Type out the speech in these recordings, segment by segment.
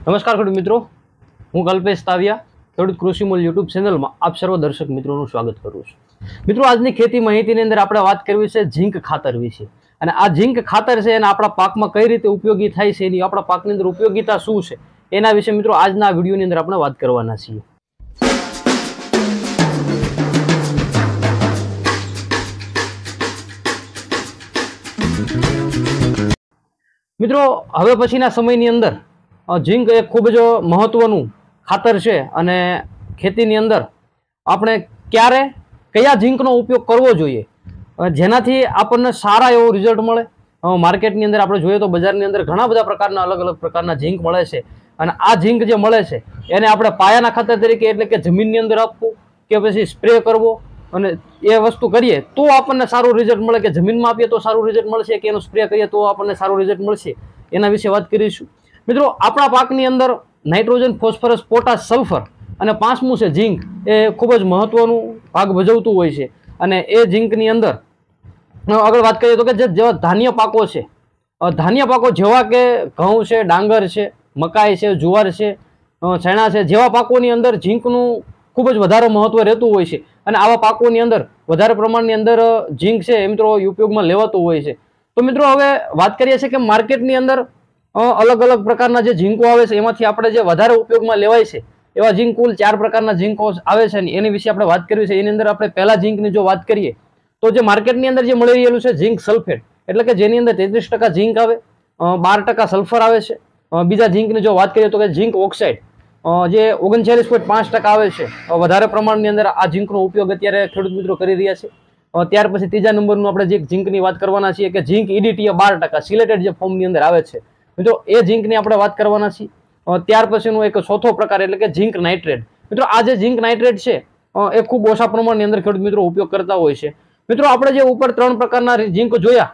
નમસ્કાર ખેડૂત મિત્રો, હું કલ્પેશ તાવિયા ખેડૂત કૃષિ મૂલ્ય યુટ્યુબ ચેનલમાં આપ સર્વ દર્શક મિત્રોનું સ્વાગત કરું છું। મિત્રો, આજની ખેતી માહિતીની અંદર આપણે વાત કરવી છે ઝીંક ખાતર વિશે। અને આ ઝીંક ખાતર છે એના આપણા પાકમાં કઈ રીતે ઉપયોગી થાય છે, એની આપણા પાકની અંદર ઉપયોગિતા શું છે એના વિશે મિત્રો આજના વિડીયોની અંદર આપણે વાત કરવાના છીએ। મિત્રો, હવે પછીના સમયની અંદર ઝીંક એ ખૂબ જ મહત્વનું ખાતર છે અને ખેતીની અંદર આપણે ક્યારે કયા ઝીંકનો ઉપયોગ કરવો જોઈએ જેનાથી આપણને સારા એવો રિઝલ્ટ મળે। માર્કેટની અંદર આપણે જોઈએ તો બજારની અંદર ઘણા બધા પ્રકારના અલગ અલગ પ્રકારના ઝીંક મળે છે અને આ ઝીંક જે મળે છે એને આપણે પાયાના ખાતર તરીકે એટલે કે જમીનની અંદર આપવું કે પછી સ્પ્રે કરવો અને એ વસ્તુ કરીએ તો આપણને સારું રિઝલ્ટ મળે, કે જમીનમાં આપીએ તો સારું રિઝલ્ટ મળશે કે એનું સ્પ્રે કરીએ તો આપણને સારું રિઝલ્ટ મળશે, એના વિશે વાત કરીશું। મિત્રો, આપણા પાકની અંદર નાઇટ્રોજન, ફોસ્ફરસ, પોટાશ, સલ્ફર અને પાંચમું છે ઝીંક એ ખૂબ જ મહત્વનું ભાગ ભજવતું હોય છે। અને એ ઝીંકની અંદર આગળ વાત કરીએ તો કે જેવા ધાન્ય પાકો છે, ધાન્ય પાકો જેવા કે ઘઉં છે, ડાંગર છે, મકાઈ છે, જુવાર છે, ચણા છે, જેવા પાકોની અંદર ઝીંકનું ખૂબ જ વધારે મહત્વ રહેતું હોય છે અને આવા પાકોની અંદર વધારે પ્રમાણની અંદર ઝીંક છે એ મિત્રો ઉપયોગમાં લેવાતું હોય છે। તો મિત્રો, હવે વાત કરીએ છીએ કે માર્કેટની અંદર અલગ અલગ પ્રકારના જે ઝીંકો આવે છે એમાંથી આપણે જે વધારે ઉપયોગમાં લેવાય છે એવા ઝીંક કુલ 4 પ્રકારના ઝીંકો આવે છે અને એની વિશે આપણે વાત કરવી છે। એની અંદર આપણે પહેલા ઝીંકની જો વાત કરીએ તો જે માર્કેટની અંદર જે મળી રહેલું છે ઝીંક સલ્ફેટ, એટલે કે જેની અંદર 33% ઝીંક આવે, 12% સલ્ફર આવે છે। બીજા ઝીંકની જો વાત કરીએ તો કે ઝીંક ઓક્સાઇડ જે 39.5% આવે છે, વધારે પ્રમાણની અંદર આ ઝીંકનો ઉપયોગ અત્યારે ખેડૂત મિત્રો કરી રહ્યા છે। ત્યાર પછી ત્રીજા નંબરનું આપણે જે ઝીંકની વાત કરવાના છીએ કે ઝીંક EDTA 12% સિલેટેડ જે ફોર્મની અંદર આવે છે મિત્રો, એ ઝીંકની આપણે વાત કરવાના છીએ। ત્યાર પછીનું એક ચોથો પ્રકાર એટલે કે ઝીંક નાઇટ્રેટ। મિત્રો, આ જે ઝીંક નાઇટ્રેટ છે એ ખૂબ ઓછા પ્રમાણની અંદર ખેડૂત મિત્રો ઉપયોગ કરતા હોય છે। મિત્રો, આપણે જે ઉપર 3 પ્રકારના ઝીંક જોયા,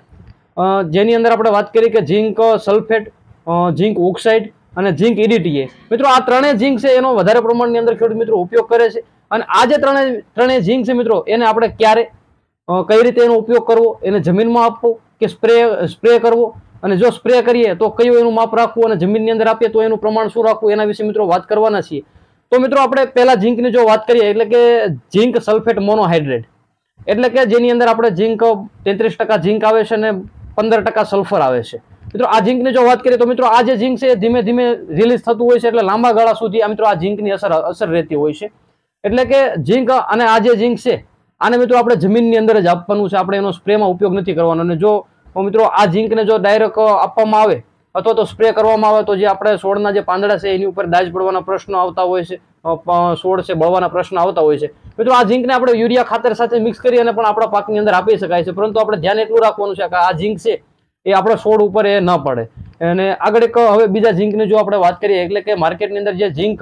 જેની અંદર આપણે વાત કરી કે ઝીંક સલ્ફેટ, ઝીંક ઓક્સાઇડ અને ઝીંક EDTA, મિત્રો આ ત્રણેય ઝીંક છે એનો વધારે પ્રમાણની અંદર ખેડૂત મિત્રો ઉપયોગ કરે છે। અને આ જે ત્રણેય ઝીંક છે મિત્રો, એને આપણે ક્યારે કઈ રીતે એનો ઉપયોગ કરવો, એને જમીનમાં આપવો કે સ્પ્રે કરવો, અને જો સ્પ્રે કરીએ તો કયું એનું માપ રાખવું અને જમીનની અંદર આપીએ તો એનું પ્રમાણ શું રાખવું, એના વિશે મિત્રો વાત કરવાના છીએ। તો મિત્રો, આપણે પહેલા ઝીંકની જો વાત કરીએ એટલે કે ઝીંક સલ્ફેટ મોનોહાઇડ્રેટ, એટલે કે જેની અંદર આપણે ઝીંક 33% ઝીંક આવે છે અને 15% સલ્ફર આવે છે। મિત્રો, આ ઝીંકની જો વાત કરીએ તો મિત્રો આ જે ઝીંક છે એ ધીમે ધીમે રિલીઝ થતું હોય છે, એટલે લાંબા ગાળા સુધી આ મિત્રો આ ઝીંકની અસર રહેતી હોય છે। એટલે કે ઝીંક અને આ જે ઝીંક છે આને મિત્રો આપણે જમીનની અંદર જ આપવાનું છે, આપણે એનો સ્પ્રેમાં ઉપયોગ નથી કરવાનો। અને જો મિત્રો આ ઝીંકને જો ડાયરેક્ટ આપવામાં આવે અથવા તો સ્પ્રે કરવામાં આવે તો જે આપણે છોડના જે પાંદડા છે એની ઉપર દાજ પડવાના પ્રશ્નો આવતા હોય છે, છોડ છે બળવાના પ્રશ્નો આવતા હોય છે। મિત્રો, આ ઝીંકને આપણે યુરિયા ખાતર સાથે મિક્સ કરી અને પણ આપણા પાકની અંદર આપી શકાય છે, પરંતુ આપણે ધ્યાન એટલું રાખવાનું છે કે આ ઝીંક છે એ આપણા છોડ ઉપર એ ન પડે। અને આગળ એક હવે બીજા ઝીંકની જો આપણે વાત કરીએ એટલે કે માર્કેટની અંદર જે ઝીંક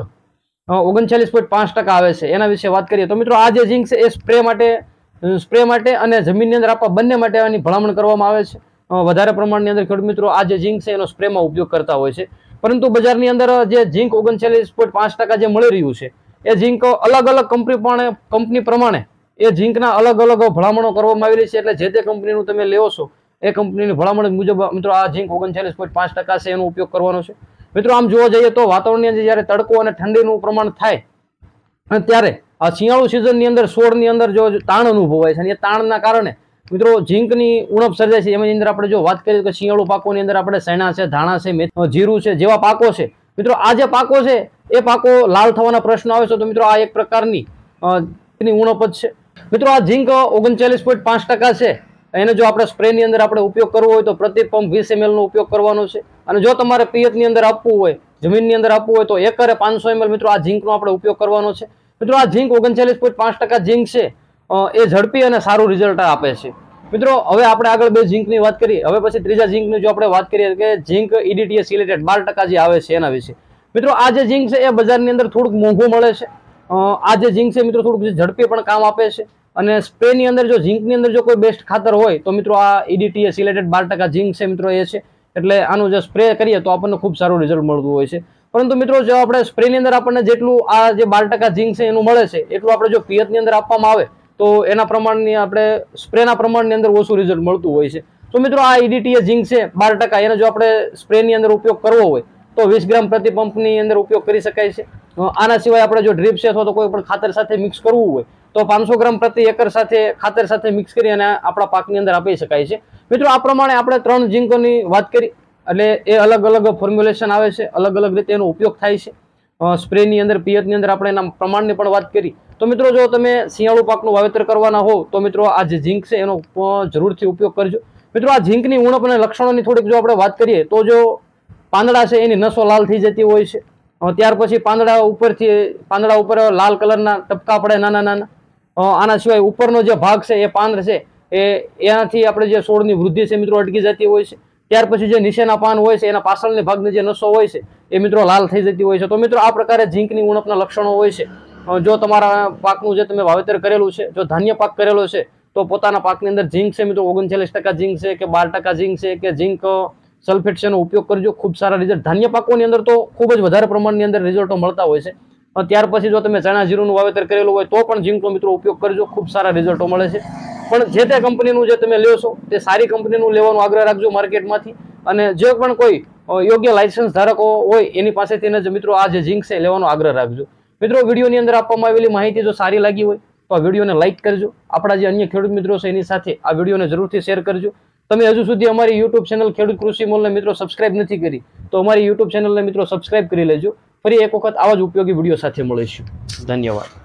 39.5% આવે છે એના વિશે વાત કરીએ તો મિત્રો આ જે ઝીંક છે એ સ્પ્રે માટે અને જમીનની અંદર આપવા બંને માટે આની ભલામણ કરવામાં આવે છે। વધારે પ્રમાણની અંદર ખેડૂત મિત્રો આ જે ઝીંક છે એનો સ્પ્રેમાં ઉપયોગ કરતા હોય છે, પરંતુ બજારની અંદર જે ઝીંક 39.5% જે મળી રહ્યું છે એ ઝીંક અલગ અલગ કંપની પ્રમાણે એ ઝીંકના અલગ અલગ ભલામણો કરવામાં આવેલી છે, એટલે જે તે કંપનીનું તમે લેવો છો એ કંપનીની ભલામણ મુજબ મિત્રો આ ઝીંક 39.5% છે એનો ઉપયોગ કરવાનો છે। મિત્રો, આમ જોવા જઈએ તો વાતાવરણની અંદર જ્યારે તડકો અને ઠંડીનું પ્રમાણ થાય અને ત્યારે આ શિયાળુ સિઝનની અંદર છોડની અંદર જો તાણ અનુભવાય છે અને એ તાણના કારણે મિત્રો ઝીંકની ઉણપ સર્જાય છે। એની અંદર આપણે જો વાત કરીએ તો શિયાળુ પાકોની અંદર આપણે ચણા છે, ધાણા છે, જીરું છે જેવા પાકો છે, મિત્રો આ જે પાકો છે એ પાકો લાલ થવાના પ્રશ્નો આવે છે, તો મિત્રો આ એક પ્રકારની ઉણપ જ છે। મિત્રો, આ ઝીંક 39.5% છે એને જો આપણે સ્પ્રેની અંદર આપણે ઉપયોગ કરવો હોય તો પ્રતિ પંપ 20 ml નો ઉપયોગ કરવાનો છે। અને જો તમારે પિયતની અંદર આપવું હોય, જમીનની અંદર આપવું હોય તો એકરે 500 ml મિત્રો આ ઝીંકનો આપણે ઉપયોગ કરવાનો છે। મિત્રો, આ ઝીંક 39.5% ઝીંક છે એ ઝડપી અને સારું રિઝલ્ટ આપે છે। મિત્રો, હવે આપણે આગળ બે ઝીંકની વાત કરીએ, હવે પછી ત્રીજા ઝીંકની જો આપણે વાત કરીએ કે ઝીંક EDTA સિલેટેડ 12% જે આવે છે એના વિશે। મિત્રો, આ જે ઝીંક છે એ બજારની અંદર થોડુંક મોંઘું મળે છે। આ જે ઝીંક છે મિત્રો થોડુંક ઝડપી પણ કામ આપે છે અને સ્પ્રેની અંદર જો ઝીંકની અંદર જો કોઈ બેસ્ટ ખાતર હોય તો મિત્રો આ EDTA સિલેટેડ 12% ઝીંક છે મિત્રો એ છે, એટલે આનું જે સ્પ્રે કરીએ તો આપણને ખૂબ સારું રિઝલ્ટ મળતું હોય છે। પરંતુ મિત્રો, જો આપણે સ્પ્રેની અંદર આપણને જેટલું આ જે 12% ઝીંક છે એનું મળે છે એટલું આપણે જો પિયતની અંદર આપવામાં આવે તો એના પ્રમાણની આપણે સ્પ્રેના પ્રમાણની અંદર ઓછું રિઝલ્ટ મળતું હોય છે। તો મિત્રો, આ EDTA ઝીંક છે 12%, એને જો આપણે સ્પ્રેની અંદર ઉપયોગ કરવો હોય તો 20 ગ્રામ પ્રતિ પંપની અંદર ઉપયોગ કરી શકાય છે। આના સિવાય આપણે જો ડ્રીપ છે અથવા તો કોઈ પણ ખાતર સાથે મિક્સ કરવું હોય તો 500 ગ્રામ પ્રતિ એકર સાથે ખાતર સાથે મિક્સ કરી અને આપણા પાકની અંદર આપી શકાય છે। મિત્રો આ પ્રમાણે આપણે 3 ઝીંકોની વાત કરી, એટલે એ અલગ અલગ ફોર્મ્યુલેશન આવે છે, અલગ અલગ રીતે એનો ઉપયોગ થાય છે। સ્પ્રેની અંદર, પિયતની અંદર આપણે એના પ્રમાણની પણ વાત કરી। તો મિત્રો જો તમે શિયાળુ પાકનું વાવેતર કરવાના હો તો મિત્રો આ જે ઝીંક છે એનો જરૂરથી ઉપયોગ કરજો। મિત્રો આ ઝીંકની ઉણપ અને લક્ષણોની થોડીક જો આપણે વાત કરીએ તો જો પાંદડા છે એની નસો લાલ થઈ જતી હોય છે, ત્યાર પછી પાંદડા ઉપર લાલ કલરના ટપકા પડે નાના નાના। આના સિવાય ઉપરનો જે ભાગ છે એ પાંદ છે એનાથી આપણે જે છોડની વૃદ્ધિ છે મિત્રો અટકી જતી હોય છે। ત્યાર પછી જે નીચેના પાન હોય છે એના પાછળની ભાગની જે નસો હોય છે એ મિત્રો લાલ થઈ જતી હોય છે। તો મિત્રો આ પ્રકારે ઝીંકની ઉણપના લક્ષણો હોય છે। જો તમારા પાકનું જે તમે વાવેતર કરેલું છે, જો ધાન્ય પાક કરેલો છે તો પોતાના પાકની અંદર ઝીંક છે મિત્રો 39% ઝીંક છે કે 12% ઝીંક છે કે ઝીંક સલ્ફેટ છે એનો ઉપયોગ કરજો। ખૂબ સારા રિઝલ્ટ ધાન્ય પાકોની અંદર તો ખૂબ જ વધારે પ્રમાણની અંદર રિઝલ્ટો મળતા હોય છે। ત્યાર પછી જો તમે ચણા જીરુંનું વાવેતર કરેલું હોય તો પણ ઝીંકનો મિત્રો ઉપયોગ કરજો, ખૂબ સારા રિઝલ્ટો મળે છે। પણ જે તે કંપનીનું જે તમે લ્યો છો તે સારી કંપનીનું લેવાનો આગ્રહ રાખજો માર્કેટમાંથી, અને જે પણ કોઈ યોગ્ય લાયસન્સ ધારકો હોય એની પાસેથી જ મિત્રો આ જે ઝીંક છે લેવાનો આગ્રહ રાખજો। મિત્રો વિડીયોની અંદર આપવામાં આવેલી માહિતી જો સારી લાગી હોય તો આ વિડીયોને લાઇક કરજો। આપણા જે અન્ય ખેડૂત મિત્રો છે એની સાથે આ વિડીયોને જરૂરથી શેર કરજો। તમે હજુ સુધી અમારી યુટ્યુબ ચેનલ ખેડૂત કૃષિ મોલને મિત્રો સબસ્ક્રાઇબ નથી કરી તો અમારી યુટ્યુબ ચેનલને મિત્રો સબસ્ક્રાઇબ કરી લેજો। ફરી એક વખત આવા જ ઉપયોગી વિડીયો સાથે મળીશું। ધન્યવાદ।